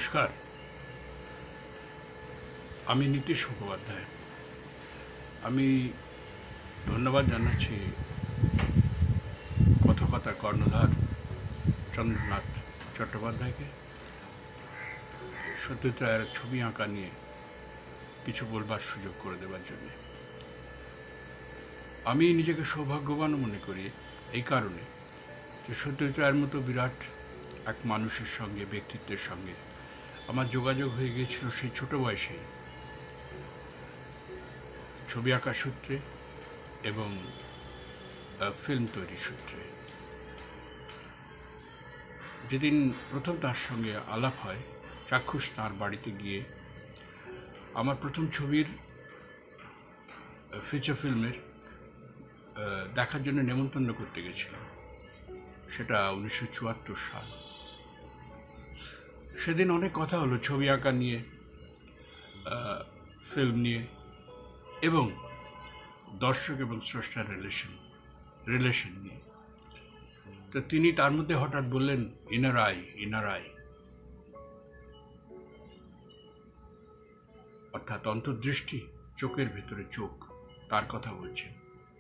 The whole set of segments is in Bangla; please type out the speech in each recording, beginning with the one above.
নমস্কার, আমি নীতিশ মুখোপাধ্যায়। আমি ধন্যবাদ জানাচ্ছি কথকতার কর্ণধার চন্দ্রনাথ চট্টোপাধ্যায়কে সত্যজিৎ রায়ের ছবি আঁকা নিয়ে কিছু বলবার সুযোগ করে দেওয়ার জন্য। আমি নিজেকে সৌভাগ্যবান মনে করি এই কারণে যে সত্যজিৎ রায়ের মতো বিরাট এক মানুষের সঙ্গে, ব্যক্তিত্বের সঙ্গে আমার যোগাযোগ হয়ে গিয়েছিল সেই ছোট বয়সেই, ছবি আঁকার সূত্রে এবং ফিল্ম তৈরির সূত্রে। যেদিন প্রথম তার সঙ্গে আলাপ হয়, চাক্ষুষ তাঁর বাড়িতে গিয়ে আমার প্রথম ছবির ফিচার ফিল্মের দেখার জন্য নেমন্তন্ন করতে গেছিলাম। সেটা 1974 সাল। সেদিন অনেক কথা হলো ছবি আঁকা নিয়ে, ফিল্ম নিয়ে এবং দর্শক এবং স্রষ্টার রিলেশন নিয়ে। তো তিনি তার মধ্যে হঠাৎ বললেন, ইনার আই, অর্থাৎ অন্তর্দৃষ্টি, চোখের ভেতরে চোখ, তার কথা বলছেন।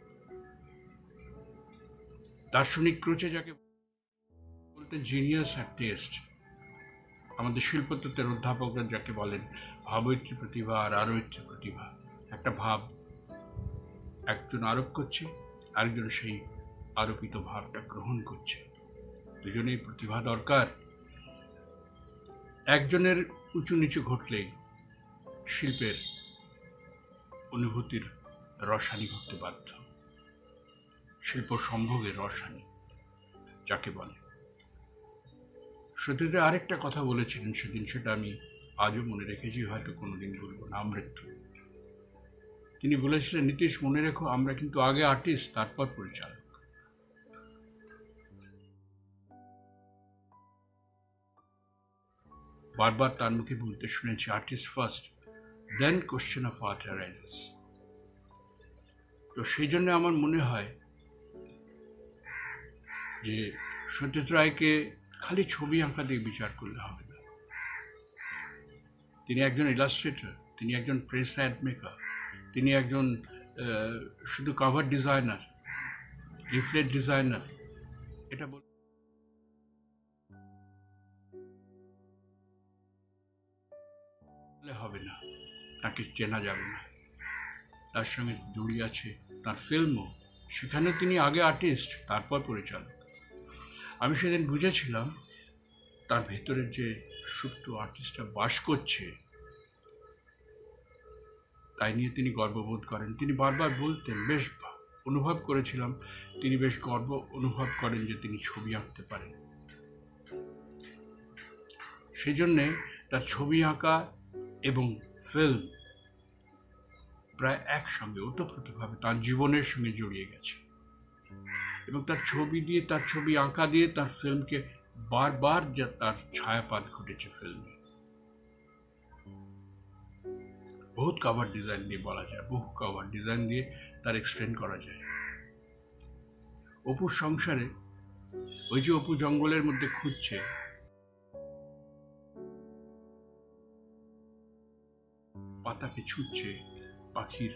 দার্শনিক ক্রোচে যাকে বলতেন জিনিয়াস আর টেস্ট, আমাদের শিল্পতত্ত্বের অধ্যাপকরা যাকে বলেন ভাবৈত্রী প্রতিভা আর আরৈত্রী প্রতিভা। একটা ভাব একজন আরোপ করছে, আরেকজন সেই আরোপিত ভাবটা গ্রহণ করছে। দুজনেই প্রতিভা দরকার। একজনের উঁচু নিচু ঘটলেই শিল্পের অনুভূতির রসানি ঘটতে বাধ্য, শিল্প সম্ভোগের রসানি যাকে বলে। সত্যজিৎ আরেকটা কথা বলেছিলেন সেদিন, সেটা আমি আজও মনে রেখেছি, হয়তো কোনোদিন বলবো না, আমৃত্যু। তিনি বলেছিলেন, নীতিশ মনে রেখো, আমরা কিন্তু আগে আর্টিস্ট, তারপর পরিচালক। বারবার তার মুখে বলতে শুনেছি, artist first, then question of art arises. তো সেই জন্য আমার মনে হয় যে সত্যজিৎ রায়কে খালি ছবি আঁকা দিয়ে বিচার করলে হবে না। তিনি একজন ইলাস্ট্রেটর, তিনি একজন প্রেস অ্যাড মেকার, তিনি একজন শুধু কভার ডিজাইনার, লিফলেট ডিজাইনার। এটা বললে হবে না, তাকে চেনা যাবে না। তার সঙ্গে জড়িয়ে আছে তার ফিল্মও, সেখানে তিনি আগে আর্টিস্ট, তারপর পরিচালক। আমি সেদিন বুঝেছিলাম তার ভেতরের যে সুপ্ত আর্টিস্টটা বাস করছে, তাই নিয়ে তিনি গর্ববোধ করেন। তিনি বারবার বলতেন, বেশ অনুভব করেছিলাম তিনি বেশ গর্ব অনুভব করেন যে তিনি ছবি আঁকতে পারেন। সেই জন্যে তার ছবি আঁকা এবং ফিল্ম প্রায় একসঙ্গে ওতপ্রোতভাবে তার জীবনের সঙ্গে জড়িয়ে গেছে। এবং তার ছবি দিয়ে, তার ছবি আঁকা দিয়ে তার ফিল্মকে বারবার যা তার ছায়াপাত ঘটেছে ফিল্মে। বহুত কভার ডিজাইন দিয়ে বলা যায়, বহু কভার ডিজাইন দিয়ে তার এক্সপ্লেন করা যায়। অপুর সংসারে ওই যে অপু জঙ্গলের মধ্যে খুঁজছে, পাতাকে ছুঁচ্ছে, পাখির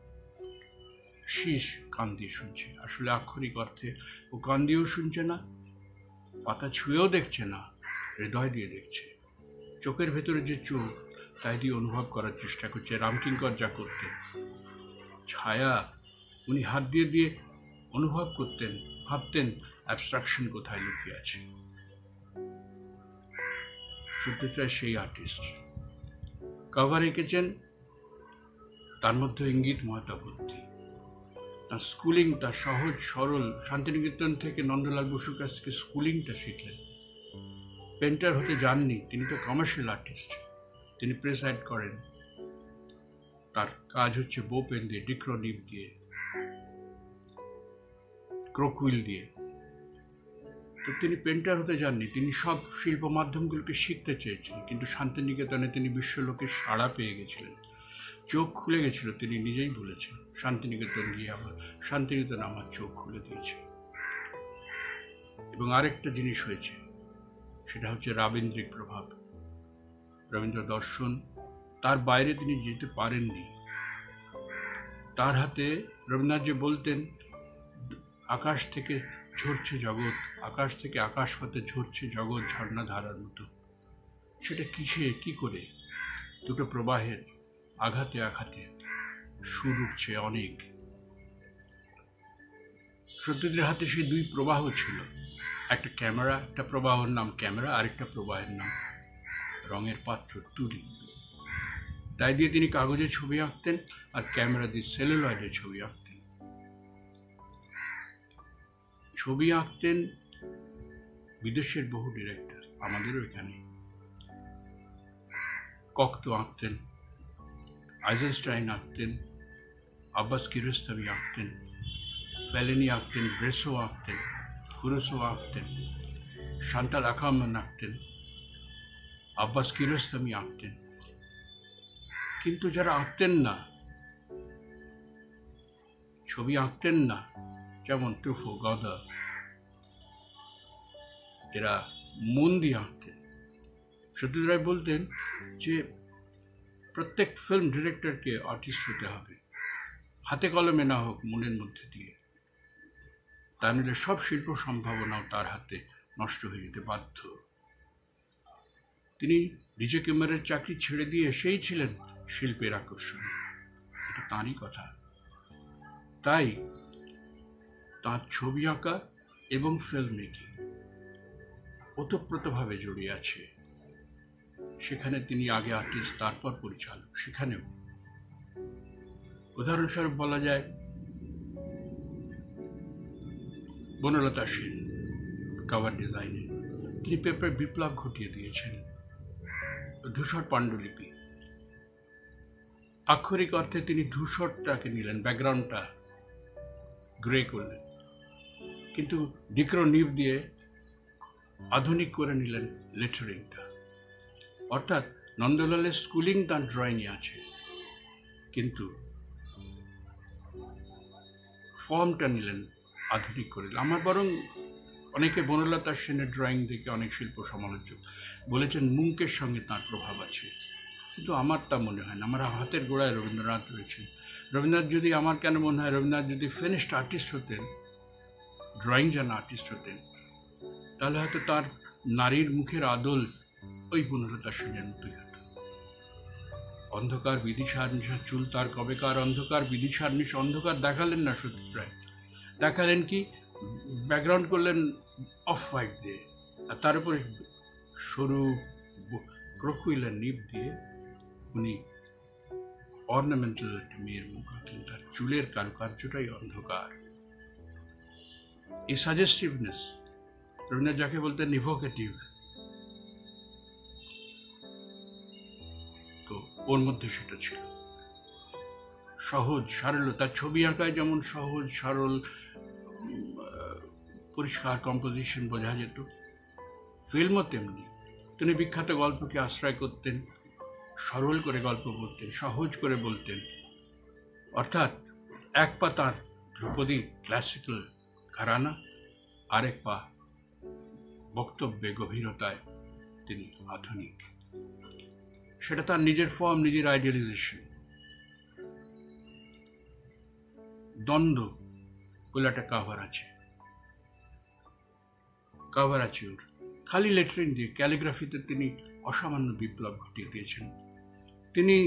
শীষ কান দিয়ে শুনছে। আসলে আক্ষরিক অর্থে ও কান দিয়েও শুনছে না, পাতা ছুঁয়েও দেখছে না, হৃদয় দিয়ে দেখছে। চোখের ভেতরে যে চোখ, তাই দিয়ে অনুভব করার চেষ্টা করছে। রামকিঙ্কর যা করতেন, ছায়া উনি হাত দিয়ে দিয়ে অনুভব করতেন, ভাবতেন অ্যাবস্ট্রাকশন কোথায় লুকিয়ে আছে। সত্যজিৎ রায় সেই আর্টিস্ট। কভার এঁকেছেন, তার মধ্যে ইঙ্গিতময়তা ভর্তি। তার স্কুলিং, তার সহজ সরল, শান্তিনিকেতন থেকে নন্দলাল বসুর কাছ থেকে স্কুলিংটা শিখলেন। পেন্টার হতে যাননি, তিনি তো কমার্শিয়াল আর্টিস্ট। তিনি প্রেস অ্যাড করেন, তার কাজ হচ্ছে বো পেন দিয়ে, ডিক্রোনিভ দিয়ে, ক্রোকুইল দিয়ে। তো তিনি পেন্টার হতে যাননি, তিনি সব শিল্প মাধ্যমগুলোকে শিখতে চেয়েছেন। কিন্তু শান্তিনিকেতনে তিনি বিশ্বলোকের সাড়া পেয়ে গেছিলেন, চোখ খুলে গেছিল। তিনি নিজেই বলেছেন, শান্তিনিকেতন গিয়ে শান্তিনিকেতন আমার চোখ খুলে দিয়েছে। এবং আরেকটা জিনিস হয়েছে, সেটা হচ্ছে রাবীন্দ্রিক প্রভাব। রবীন্দ্র দর্শন, তার বাইরে তিনি যেতে পারেননি। তার হাতে রবীন্দ্রনাথ যে বলতেন আকাশ থেকে ঝরছে জগৎ, আকাশ থেকে আকাশ পথে ঝরছে জগৎ ঝর্ণা ধারার মতো, সেটা কি করে? দুটো প্রবাহের আঘাতে আঘাতে সুর উঠছে অনেক। সত্যজিতের হাতে সেই দুই প্রবাহ ছিল, একটা ক্যামেরা, একটা প্রবাহের নাম ক্যামেরা, আরেকটা প্রবাহের নাম রঙের পাত্র তুলি। তাই দিয়ে তিনি কাগজে ছবি আঁকতেন আর ক্যামেরা দিয়ে সেলুলয়েডে ছবি আঁকতেন। ছবি আঁকতেন বিদেশের বহু ডিরেক্টর, আমাদেরও এখানে। কক্তো আঁকতেন, আইজেনস্টাইন আঁকতেন, আব্বাস কিয়ারোস্তামি আঁকতেন, ফেলেনি আঁকতেন, ব্রেসো আঁকতেন, কুরোসো আঁকতেন, শান্তাল আকাম্মন আঁকতেন, আব্বাস কিয়ারোস্তামি আঁকতেন। কিন্তু যারা আঁকতেন না, ছবি আঁকতেন না, যেমন ট্রুফো, গদা, এরা মন দিয়ে আঁকতেন। সত্যজিৎ রায় বলতেন যে প্রত্যেক ফিল্ম ডিরেক্টরকে আর্টিস্ট হতে হবে, হাতে কলমে না হোক, মনের মধ্যে দিয়ে। তা নিলে সব শিল্প সম্ভাবনাও তার হাতে নষ্ট হয়ে যেতে বাধ্য। তিনি ডিজে ক্যামেরার চাকরি ছেড়ে দিয়ে এসেই ছিলেন শিল্পের আকর্ষণ, এটা তাঁরই কথা। তাই তাঁর ছবি আঁকা এবং ফিল্ম মেকিং ওতপ্রোতভাবে জড়িয়ে আছে। সেখানে তিনি আগে আর্টিস্ট, তারপর পরিচালক। সেখানেও উদাহরণস্বরূপ বলা যায় বনলতা সেন কভার ডিজাইনে তিনি পেপার বিপ্লব ঘটিয়ে দিয়েছেন। ধূসর পাণ্ডুলিপি, আক্ষরিক অর্থে তিনি ধূসরটাকে নিলেন, ব্যাকগ্রাউন্ডটা গ্রে করলেন, কিন্তু ডিক্রো নিব দিয়ে আধুনিক করে নিলেন লেটারিংটা। অর্থাৎ নন্দলালের স্কুলিং তার ড্রয়িংয়ে আছে, কিন্তু ফর্মটা নিলেন, আধুনিক করে। আমার বরং অনেকে বনলতা সেনের ড্রয়িং দেখে, অনেক শিল্প সমালোচক বলেছেন মুঙ্কের সঙ্গে তাঁর প্রভাব আছে, কিন্তু আমার তা মনে হয় না। আমার হাতের গোড়ায় রবীন্দ্রনাথ রয়েছে। রবীন্দ্রনাথ যদি, আমার কেন মনে হয় রবীন্দ্রনাথ যদি ফিনিশড আর্টিস্ট হতেন, ড্রয়িং জানা আর্টিস্ট হতেন, তাহলে হয়তো তার নারীর মুখের আদল ওই বনলতা সেনের মতোই হতো। অন্ধকার বিদিশার নিশা চুল তার কবেকার, অন্ধকার বিদিশার নিশা। অন্ধকার দেখালেন না সত্যজিৎ রায়, দেখালেন কি, ব্যাকগ্রাউন্ড করলেন অফ হোয়াইট দিয়ে, আর তার উপরে সরু ক্রোকুইলের নিব দিয়ে উনি অর্নামেন্টাল একটা মেয়ের মুখ আঁকলেন। তার চুলের কারুকার্যটাই অন্ধকার। এই সাজেস্টিভনেস, রবীন্দ্রনাথ যাকে বলতেন ইভোকেটিভ, তো ওর মধ্যে সেটা ছিল। সহজ সরল, তার ছবি আঁকায় যেমন সহজ সরল পরিষ্কার কম্পোজিশন বোঝা যেত, ফিল্মও তেমনি। তিনি বিখ্যাত গল্পকে আশ্রয় করতেন, সরল করে গল্প বলতেন, সহজ করে বলতেন। অর্থাৎ এক পা তাঁর ধ্রুপদী ক্লাসিক্যাল ঘরানা, আরেক পা বক্তব্যে গভীরতায় তিনি আধুনিক। সেটা তার নিজের ফর্ম, নিজের আইডিয়ালাইজেশন। দ্বন্দ্ব বলে একটা কাভার আছে ওর, খালি লেটারিং দিয়ে, ক্যালিগ্রাফিতে তিনি অসামান্য বিপ্লব ঘটিয়ে দিয়েছেন। তিনি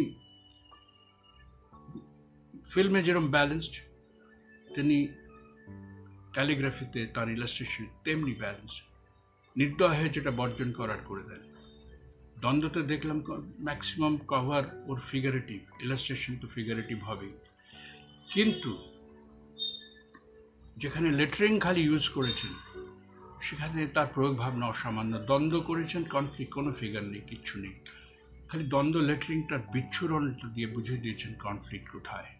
ফিল্মে যেরকম ব্যালেন্সড, তিনি ক্যালিগ্রাফিতে তার ইলাস্ট্রেশন তেমনি ব্যালেন্সড। নির্দয় হয়ে যেটা বর্জন করার করে দেন। দ্বন্দ্বতে দেখলাম ম্যাক্সিমাম কভার ওর ফিগারেটিভ, ইলাস্ট্রেশন তো ফিগারেটিভ হবেই, কিন্তু যেখানে লেটারিং খালি ইউজ করেছেন সেখানে তার প্রয়োগ ভাবনা অসামান্য। দ্বন্দ্ব করেছেন, কনফ্লিক্ট, কোনো ফিগার নেই, কিচ্ছু নেই, খালি দ্বন্দ্ব লেটারিংটার বিচ্ছুরণটা দিয়ে বুঝিয়ে দিয়েছেন কনফ্লিক্ট কোথায়,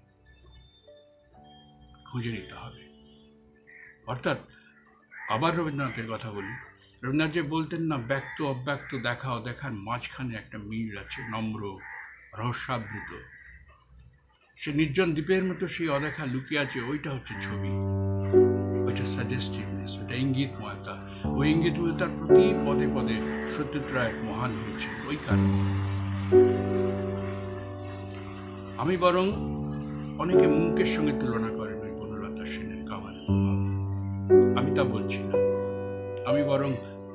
খুঁজে নিতে হবে। অর্থাৎ আবার রবীন্দ্রনাথের কথা বলি, রবীন্দ্রনাথ যে বলতেন না, ব্যক্ত অব্যক্ত, দেখা অদেখার মাঝখানে একটা মিল আছে, নম্র, রহস্যাবৃত। সে নির্জন দ্বীপের মতো সেই অদেখা লুকিয়ে আছে, ওইটা হচ্ছে ছবি, ওইটা সাজেস্টিভনেস, ওইটা ইঙ্গিতময়তা। ওই ইঙ্গিতময়তার প্রতি পদে পদে সত্যজিৎ রায় মহান হয়েছে ওই কারণে। আমি বরং অনেকে মুঙ্কের সঙ্গে তুলনা করেন ওই বনলতা সেনের কাভারের প্রভাব। আমি তা বলছি না। আমি বরং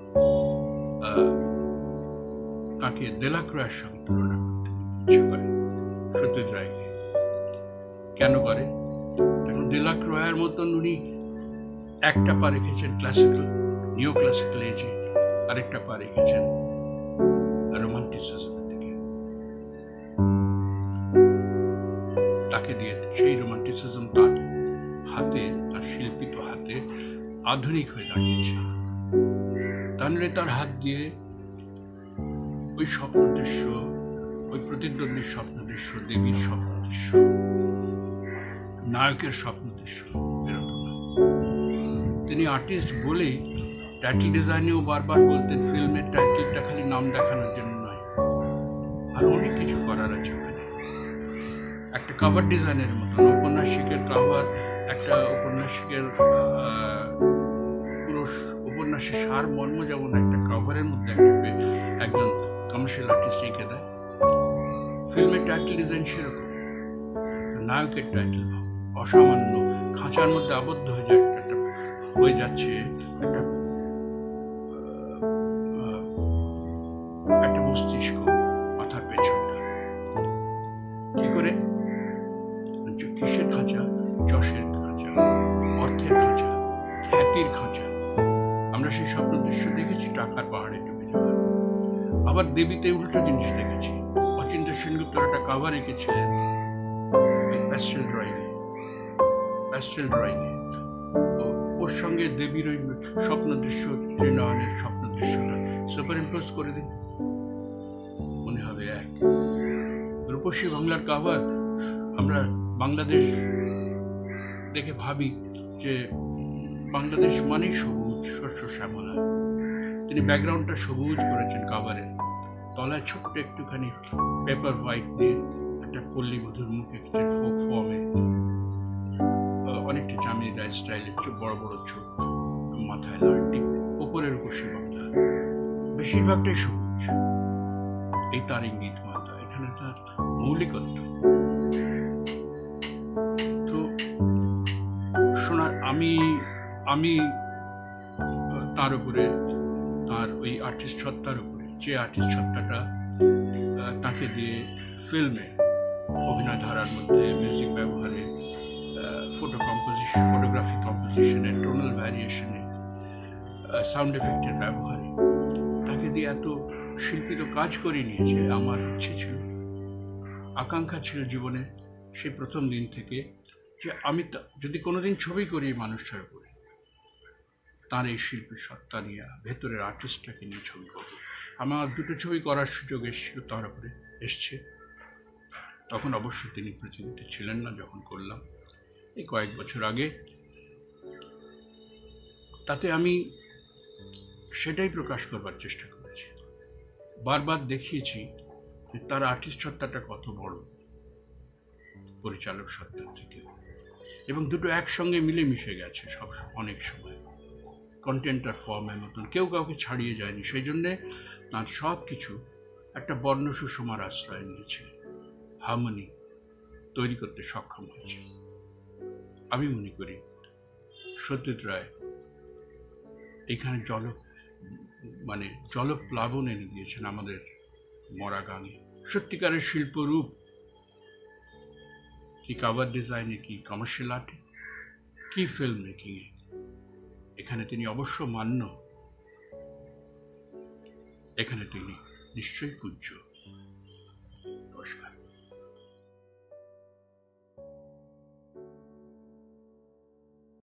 তাকে দেলাক্রয়ের সঙ্গে তুলনা করতে ইচ্ছে করে, সত্যজিৎ রায়কে। কেন করে? কারণ দেলাক্রয়ের মতন উনি একটা পা রেখেছেন ক্লাসিক্যাল, নিও ক্লাসিক্যাল এজে, আরেকটা পা রেখেছেন রোমান্টিসিজমের দিকে। তাকে দিয়ে সেই রোমান্টিসিজম তার হাতে, তার শিল্পিত হাতে আধুনিক হয়ে দাঁড়িয়েছে। তাহলে তার হাত দিয়ে ওই স্বপ্ন দৃশ্য, ওই প্রতিদ্বন্দ্বীর স্বপ্ন দৃশ্য, দেবীর স্বপ্ন দৃশ্য, নায়কের স্বপ্ন দৃশ্য বেরোত না। তিনি আর্টিস্ট বলেই টাইটেল ডিজাইনেও বারবার বলতেন ফিল্মের টাইটেলটা খালি নাম দেখানোর জন্য নয়, আর অনেক কিছু করার আছে ওখানে। একটা কভার ডিজাইনের মতন ঔপন্যাসিকের কভার, একটা ঔপন্যাসিকের পুরো উপন্যাসের সার মর্ম যেমন একটা কভারের মধ্যে একজন কমার্শিয়াল আর্টিস্ট এঁকে দেয়, ফিল্মের টাইটেল ডিজাইন সেরকম। নায়কের টাইটেল অসামান্য খাঁচার মধ্যে আবদ্ধ হয়ে যাচ্ছে একটা মস্তিষ্ক, মাথার পেছনটা। কি করে? কিসের খাঁচা? যশের খাঁচা, অর্থের খাঁচা, খ্যাতির খাঁচা। আমরা সেই স্বপ্ন দৃশ্য দেখেছি, টাকার পাহাড়ে ডুবে যাওয়ার। আবার দেবীতে উল্টো জিনিস দেখেছি। অচিন্ত সেনগুপ্তর একটা কাভার এঁকেছিলেন প্যাস্টেল ড্রয়িংয়ে। ওর সঙ্গে দেবীর ওই স্বপ্ন দৃশ্য, ত্রিনয়নের স্বপ্ন দৃশ্যটা সুপার ইম্পোজ করে দিন, মনে হবে এক। রূপসী বাংলার কাভার, আমরা বাংলাদেশ দেখে ভাবি যে বাংলাদেশ মানেই সবুজ, শস্য শ্যামলা। তিনি ব্যাকগ্রাউন্ডটা সবুজ করেছেন কাভারের, তলায় ছোট্ট একটুখানি পেপার হোয়াইট দিয়ে একটা পল্লী মধুর মুখ এঁকেছেন ফোক ফর্মে, অনেকটা চামিনী রায় স্টাইলের, বড় বড় চোখ, মাথায় লাল টিপ, ওপরের রূপসী বাংলা, বেশিরভাগটাই সবুজ। এই তার ইঙ্গিত মাত্রা, এখানে তার মৌলিকত্ব। তো শোনা, আমি তার উপরে, তার ওই আর্টিস্ট সত্তার উপরে, যে আর্টিস্ট সত্তাটা তাকে দিয়ে ফিল্মে অভিনয় ধারার মধ্যে মিউজিক ব্যবহারে, ফটোগ্রাফি কম্পোজিশনে, টোনাল ভ্যারিয়েশনে, সাউন্ড এফেক্টের ব্যবহারে তাকে দিয়ে এত শিল্পিত কাজ করে নিয়েছে। আমার ইচ্ছে ছিল, আকাঙ্ক্ষা ছিল জীবনে সেই প্রথম দিন থেকে, যে আমি যদি কোনোদিন ছবি করি মানুষটার উপরে, তার এই শিল্পী সত্তা নিয়ে, ভেতরের আর্টিস্টটাকে নিয়ে ছবি করব। আমার দুটো ছবি করার সুযোগ এসেছিল, তার উপরে এসছে। তখন অবশ্য তিনি পৃথিবীতে ছিলেন না যখন করলাম, এই কয়েক বছর আগে। তাতে আমি সেটাই প্রকাশ করবার চেষ্টা করেছি, বারবার দেখিয়েছি যে তার আর্টিস্ট সত্তাটা কত বড় পরিচালক সত্তার থেকে, এবং দুটো একসঙ্গে মিলেমিশে গেছে সব অনেক সময়, কন্টেন্ট আর ফর্মের মতন, কেউ কাউকে ছাড়িয়ে যায়নি। সেই জন্যে তার সব কিছু একটা বর্ণ সুষমার আশ্রয় নিয়েছে, হারমোনি তৈরি করতে সক্ষম হয়েছে। আমি মনে করি সত্যজিৎ রায় এখানে জলপ্লাবন এনে দিয়েছেন আমাদের মরা গানে। সত্যিকারের শিল্পরূপ, কি কাভার ডিজাইনে, কি কমার্শিয়াল আর্টে, কি ফিল্ম মেকিংয়ে, এখানে তিনি অবশ্য মান্য, এখানে তিনি নিশ্চয়ই পূজ্য।